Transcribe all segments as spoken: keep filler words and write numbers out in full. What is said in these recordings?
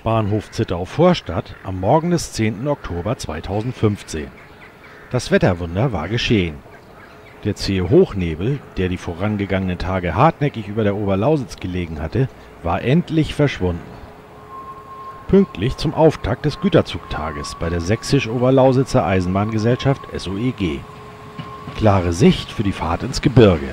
Bahnhof Zittau-Vorstadt am Morgen des zehnten Oktober zweitausendfünfzehn. Das Wetterwunder war geschehen. Der zähe Hochnebel, der die vorangegangenen Tage hartnäckig über der Oberlausitz gelegen hatte, war endlich verschwunden. Pünktlich zum Auftakt des Güterzugtages bei der Sächsisch-Oberlausitzer Eisenbahngesellschaft S O E G. Klare Sicht für die Fahrt ins Gebirge.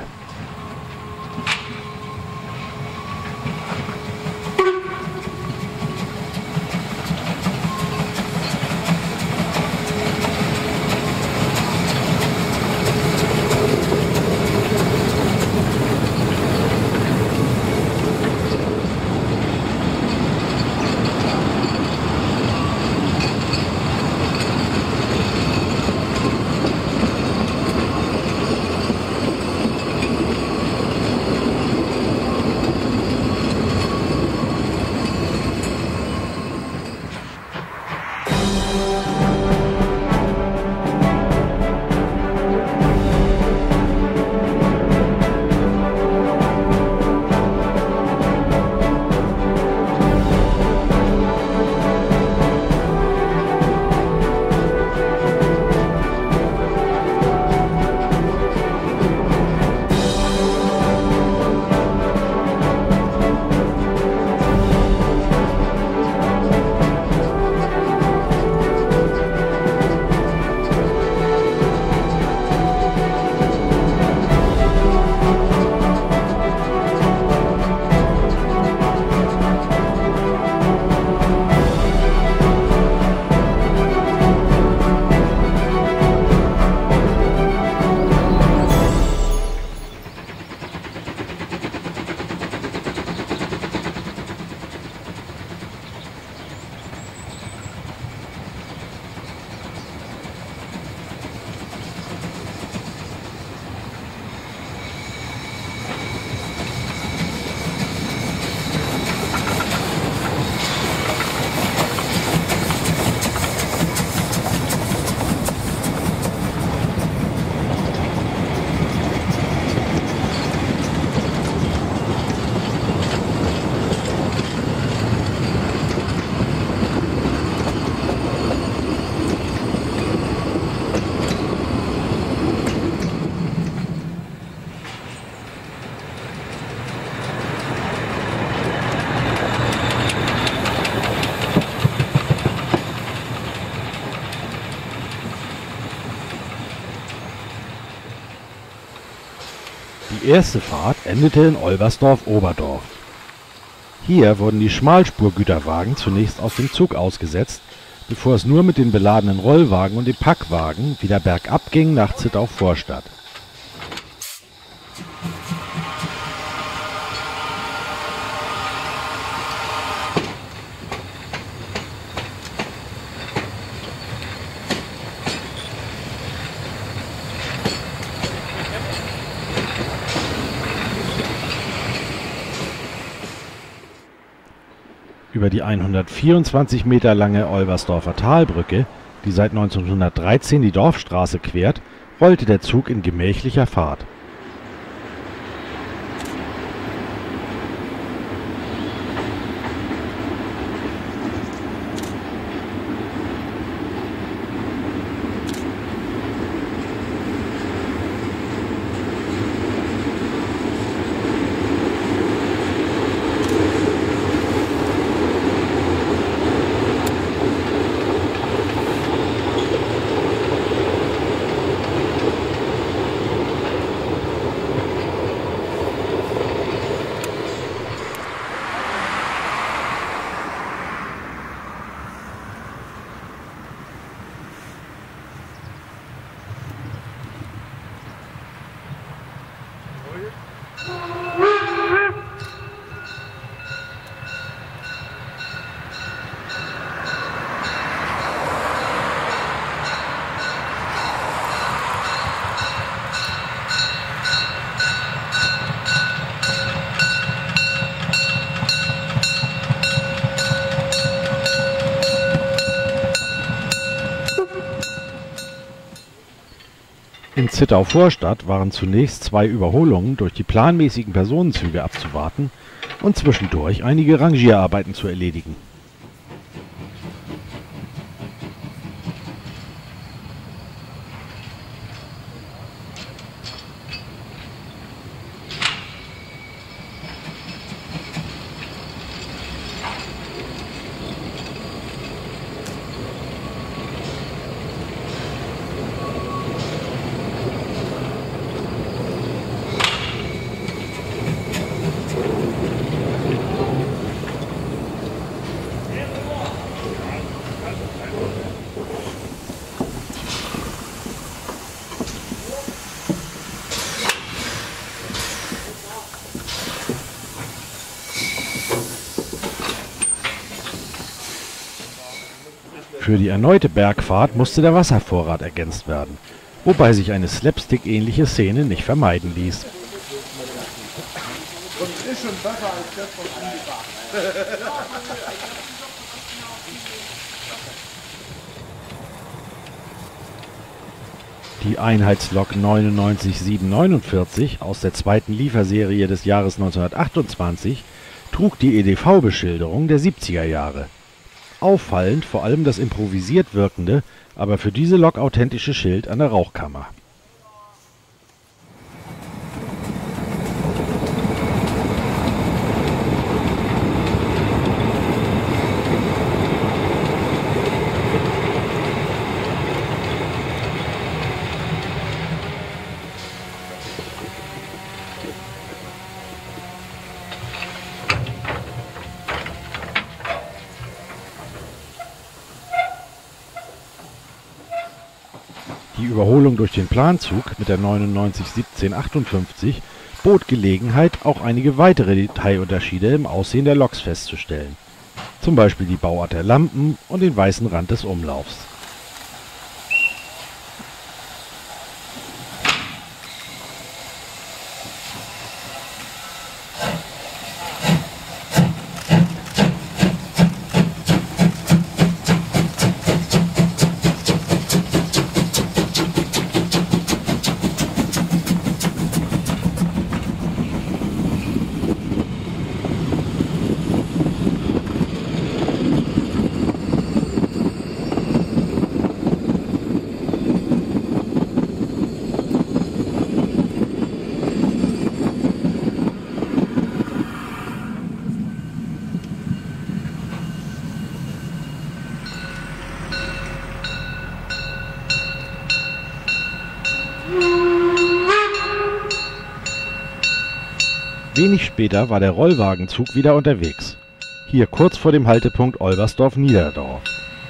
Die erste Fahrt endete in Olbersdorf-Oberdorf. Hier wurden die Schmalspurgüterwagen zunächst aus dem Zug ausgesetzt, bevor es nur mit den beladenen Rollwagen und den Packwagen wieder bergab ging nach Zittau-Vorstadt. Über die hundertvierundzwanzig Meter lange Olbersdorfer Talbrücke, die seit neunzehnhundertdreizehn die Dorfstraße quert, rollte der Zug in gemächlicher Fahrt. In Zittau-Vorstadt waren zunächst zwei Überholungen durch die planmäßigen Personenzüge abzuwarten und zwischendurch einige Rangierarbeiten zu erledigen. Für die erneute Bergfahrt musste der Wasservorrat ergänzt werden, wobei sich eine Slapstick-ähnliche Szene nicht vermeiden ließ. Und ist schon besser als das von Andi. Die Einheitslok neunundneunzig siebenhundertneunundvierzig aus der zweiten Lieferserie des Jahres neunzehnhundertachtundzwanzig trug die E D V-Beschilderung der siebziger Jahre. Auffallend vor allem das improvisiert wirkende, aber für diese Lok authentische Schild an der Rauchkammer. Die Überholung durch den Planzug mit der neunundneunzig siebzehn achtundfünfzig bot Gelegenheit, auch einige weitere Detailunterschiede im Aussehen der Loks festzustellen, zum Beispiel die Bauart der Lampen und den weißen Rand des Umlaufs. Wenig später war der Rollwagenzug wieder unterwegs. Hier kurz vor dem Haltepunkt Olbersdorf-Niederdorf.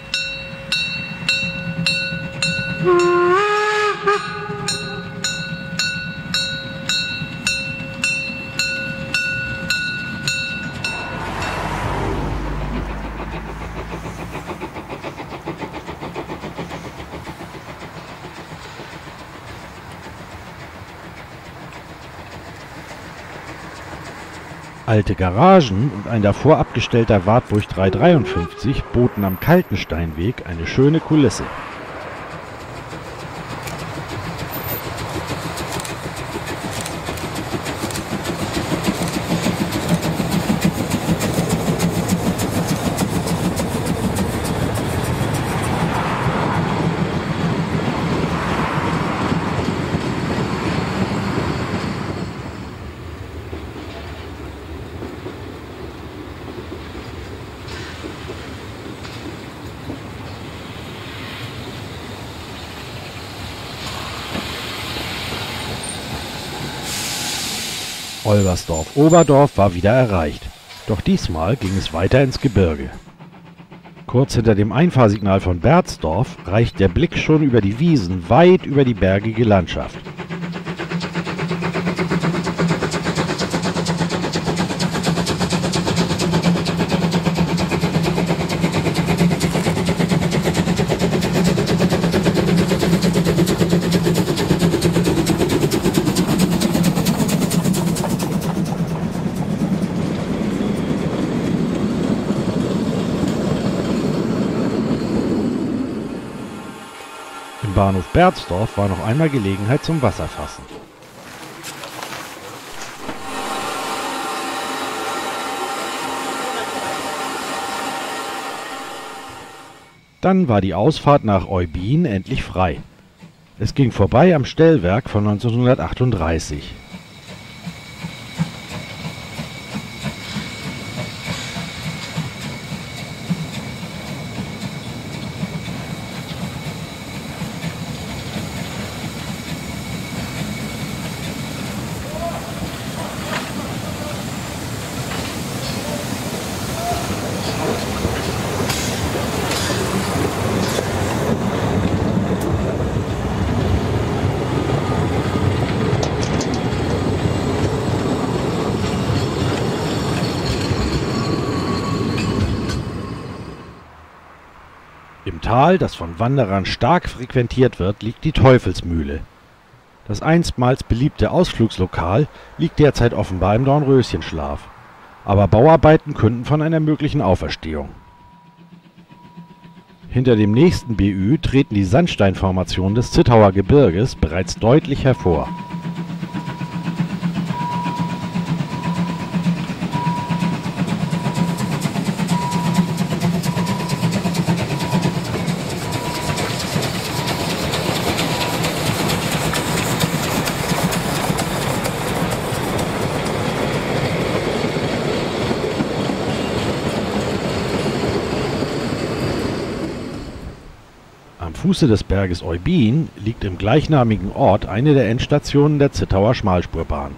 Alte Garagen und ein davor abgestellter Wartburg dreihundertdreiundfünfzig boten am Kaltensteinweg eine schöne Kulisse. Olbersdorf-Oberdorf war wieder erreicht, doch diesmal ging es weiter ins Gebirge. Kurz hinter dem Einfahrsignal von Berzdorf reicht der Blick schon über die Wiesen weit über die bergige Landschaft. Im Bahnhof Berzdorf war noch einmal Gelegenheit zum Wasserfassen. Dann war die Ausfahrt nach Eubin endlich frei. Es ging vorbei am Stellwerk von neunzehnhundertachtunddreißig. Im Tal, das von Wanderern stark frequentiert wird, liegt die Teufelsmühle. Das einstmals beliebte Ausflugslokal liegt derzeit offenbar im Dornröschenschlaf. Aber Bauarbeiten künden von einer möglichen Auferstehung. Hinter dem nächsten B Ü treten die Sandsteinformationen des Zittauer Gebirges bereits deutlich hervor. Am Fuße des Berges Eubin liegt im gleichnamigen Ort eine der Endstationen der Zittauer Schmalspurbahn.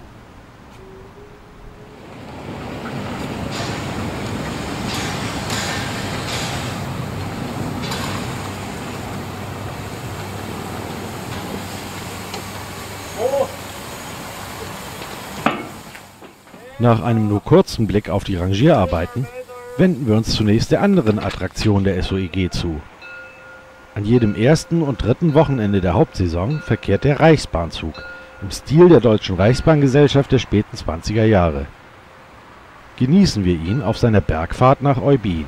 Nach einem nur kurzen Blick auf die Rangierarbeiten wenden wir uns zunächst der anderen Attraktion der S O E G zu. An jedem ersten und dritten Wochenende der Hauptsaison verkehrt der Reichsbahnzug im Stil der Deutschen Reichsbahngesellschaft der späten zwanziger Jahre. Genießen wir ihn auf seiner Bergfahrt nach Eubin.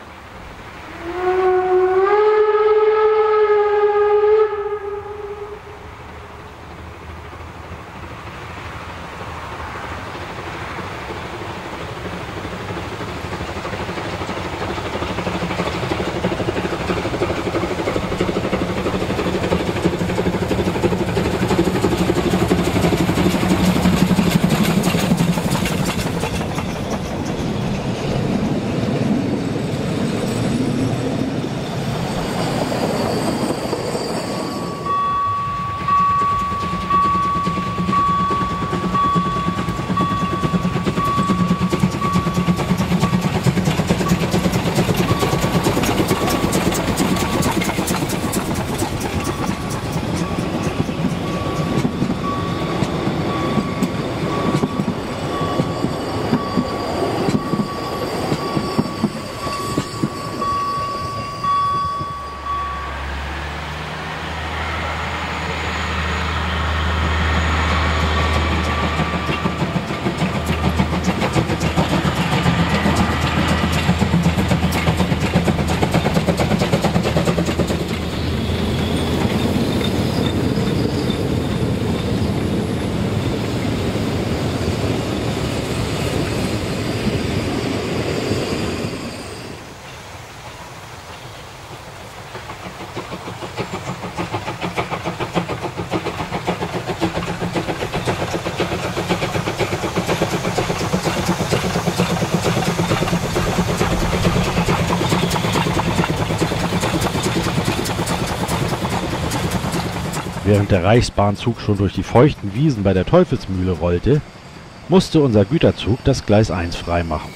Während der Reichsbahnzug schon durch die feuchten Wiesen bei der Teufelsmühle rollte, musste unser Güterzug das Gleis eins freimachen.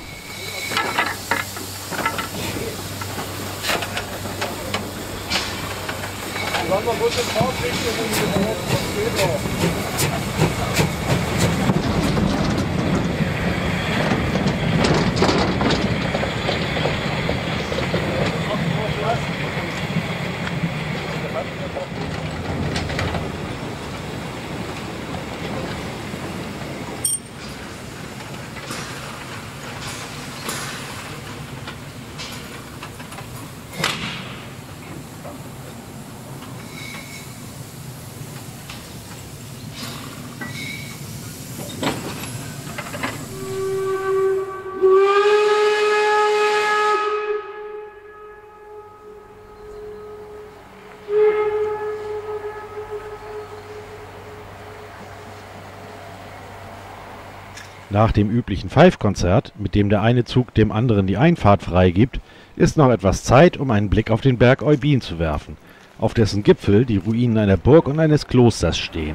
Nach dem üblichen Pfeifkonzert, mit dem der eine Zug dem anderen die Einfahrt freigibt, ist noch etwas Zeit, um einen Blick auf den Berg Eubin zu werfen, auf dessen Gipfel die Ruinen einer Burg und eines Klosters stehen.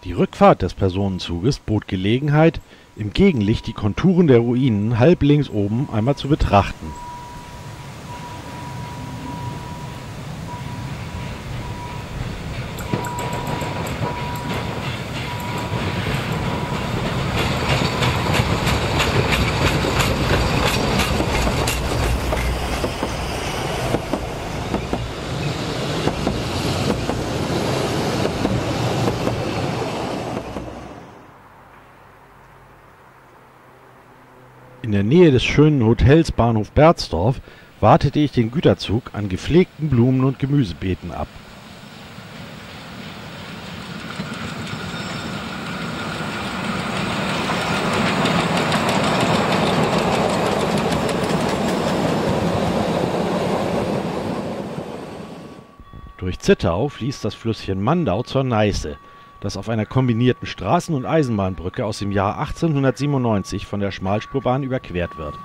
Die Rückfahrt des Personenzuges bot Gelegenheit, im Gegenlicht die Konturen der Ruinen halb links oben einmal zu betrachten. In der Nähe des schönen Hotels Bahnhof Berzdorf wartete ich den Güterzug an gepflegten Blumen- und Gemüsebeeten ab. Durch Zittau fließt das Flüsschen Mandau zur Neiße, das auf einer kombinierten Straßen- und Eisenbahnbrücke aus dem Jahr achtzehnhundertsiebenundneunzig von der Schmalspurbahn überquert wird.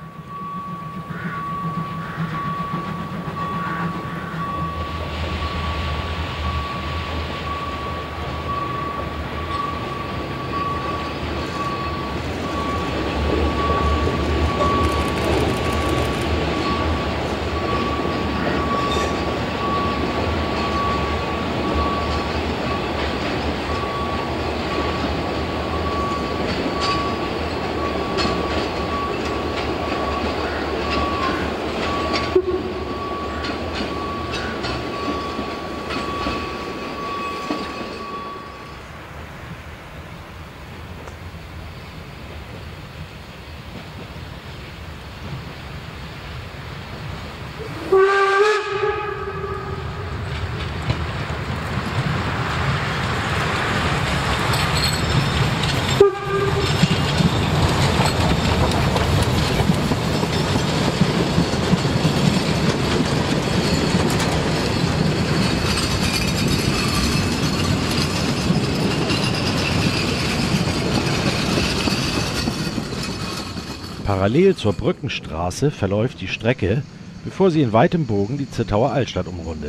Parallel zur Brückenstraße verläuft die Strecke, bevor sie in weitem Bogen die Zittauer Altstadt umrundet.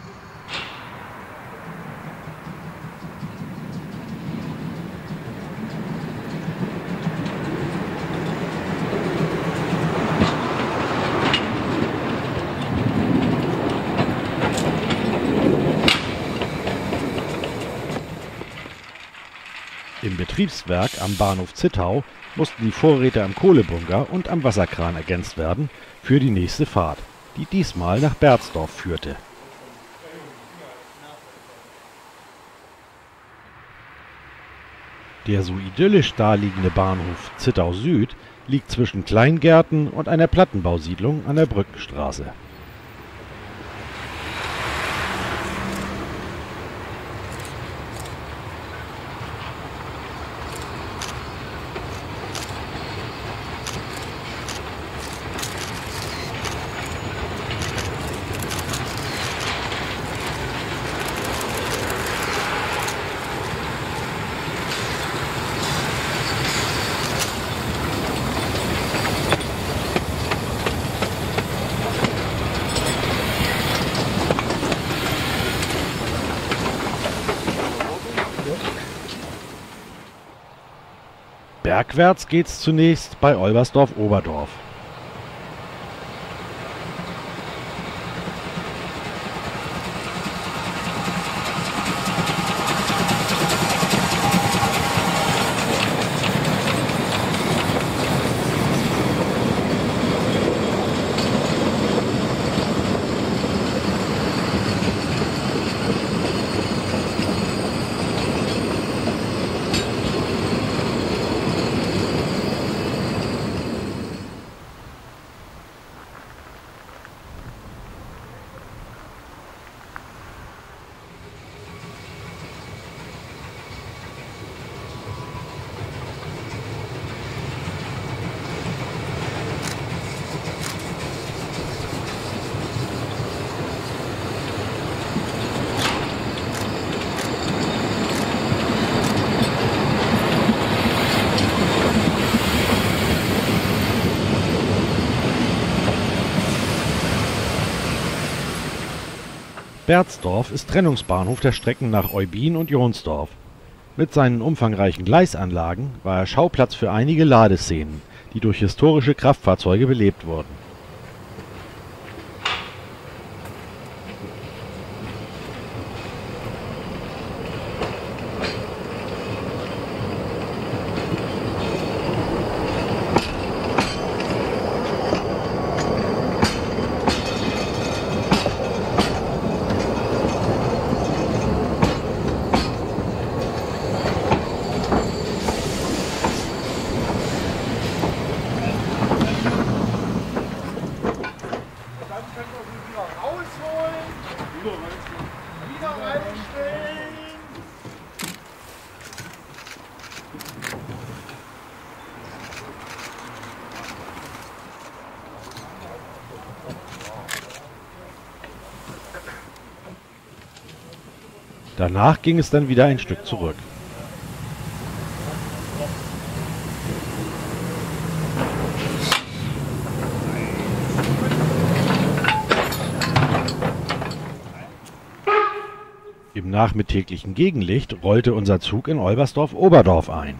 Im Betriebswerk am Bahnhof Zittau mussten die Vorräte am Kohlebunker und am Wasserkran ergänzt werden für die nächste Fahrt, die diesmal nach Berzdorf führte. Der so idyllisch daliegende Bahnhof Zittau Süd liegt zwischen Kleingärten und einer Plattenbausiedlung an der Brückenstraße. Bergwärts geht's zunächst bei Olbersdorf-Oberdorf. Berzdorf ist Trennungsbahnhof der Strecken nach Eubin und Jonsdorf. Mit seinen umfangreichen Gleisanlagen war er Schauplatz für einige Ladeszenen, die durch historische Kraftfahrzeuge belebt wurden. Danach ging es dann wieder ein Stück zurück. Im nachmittäglichen Gegenlicht rollte unser Zug in Olbersdorf-Oberdorf ein.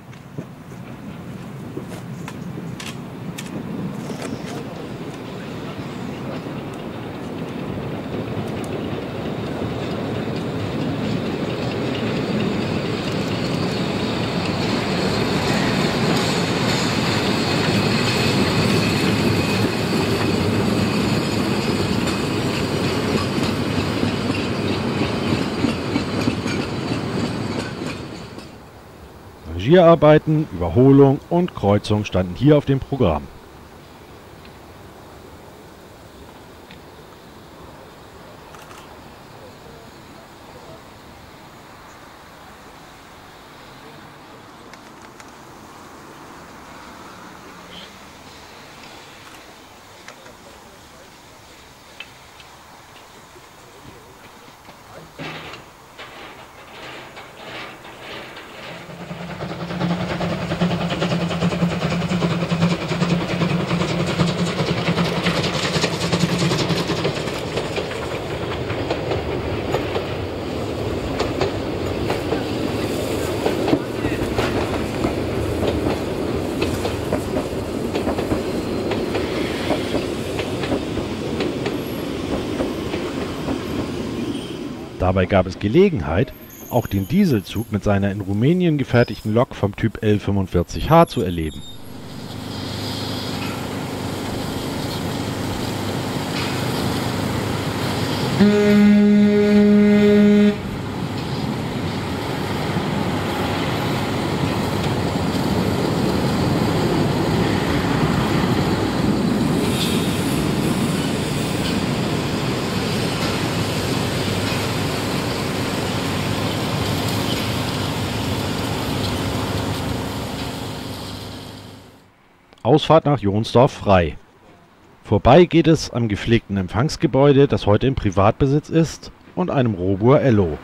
Rangierarbeiten, Überholung und Kreuzung standen hier auf dem Programm. Dabei gab es Gelegenheit, auch den Dieselzug mit seiner in Rumänien gefertigten Lok vom Typ L fünfundvierzig H zu erleben. Ausfahrt nach Jonsdorf frei. Vorbei geht es am gepflegten Empfangsgebäude, das heute im Privatbesitz ist, und einem Robur Ello.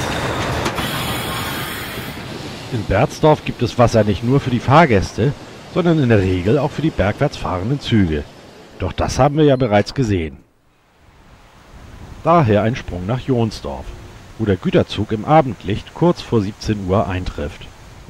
In Berzdorf gibt es Wasser nicht nur für die Fahrgäste, sondern in der Regel auch für die bergwärts fahrenden Züge. Doch das haben wir ja bereits gesehen. Daher ein Sprung nach Johnsdorf, wo der Güterzug im Abendlicht kurz vor siebzehn Uhr eintrifft.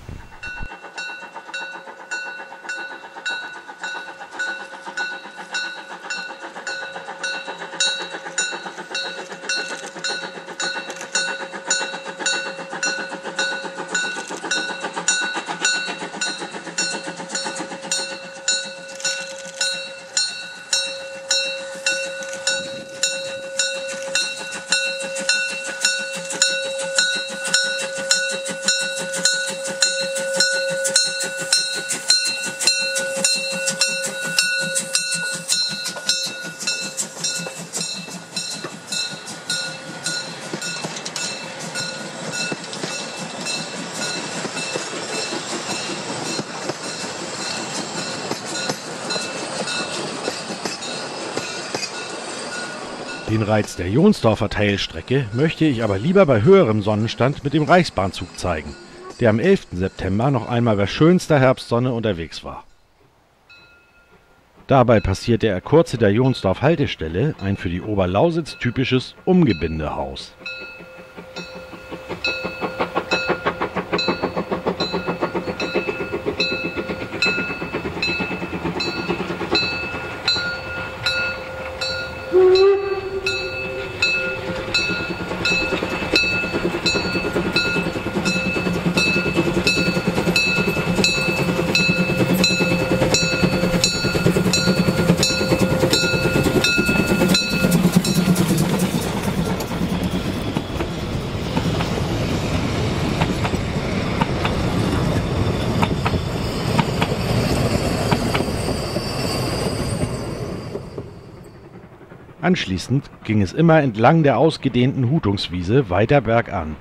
Den Reiz der Johnsdorfer Teilstrecke möchte ich aber lieber bei höherem Sonnenstand mit dem Reichsbahnzug zeigen, der am elften September noch einmal bei schönster Herbstsonne unterwegs war. Dabei passierte er kurz hinter Johnsdorf Haltestelle ein für die Oberlausitz typisches Umgebindehaus. Anschließend ging es immer entlang der ausgedehnten Hutungswiese weiter bergan.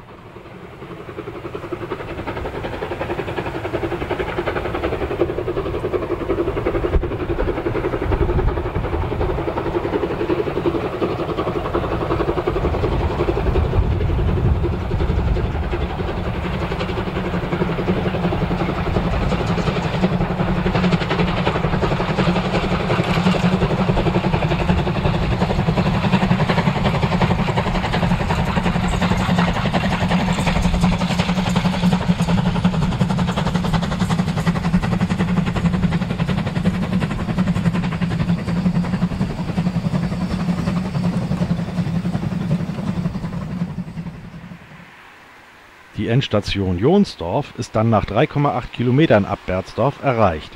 Die Endstation Johnsdorf ist dann nach drei Komma acht Kilometern ab Berzdorf erreicht.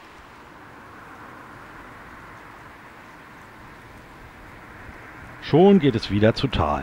Schon geht es wieder zu Tal.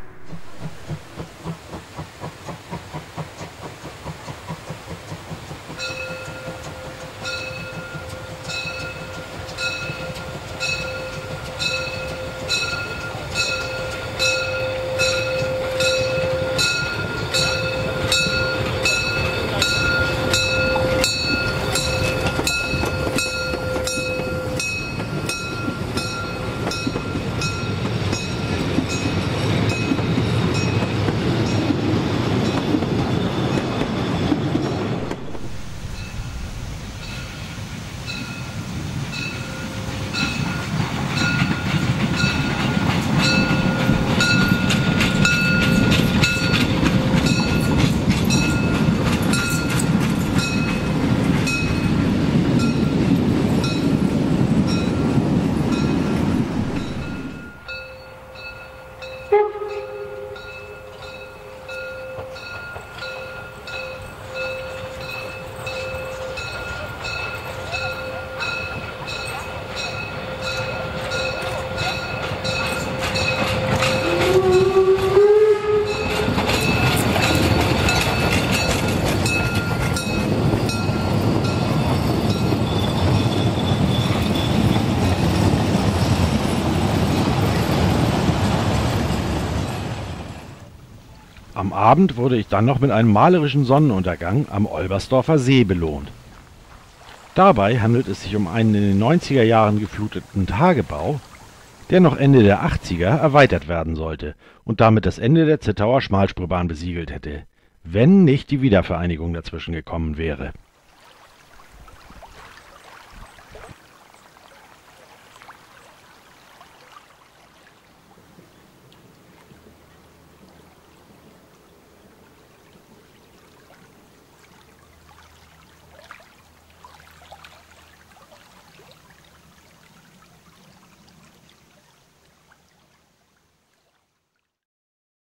Am Abend wurde ich dann noch mit einem malerischen Sonnenuntergang am Olbersdorfer See belohnt. Dabei handelt es sich um einen in den neunziger Jahren gefluteten Tagebau, der noch Ende der achtziger erweitert werden sollte und damit das Ende der Zittauer Schmalspurbahn besiegelt hätte, wenn nicht die Wiedervereinigung dazwischen gekommen wäre.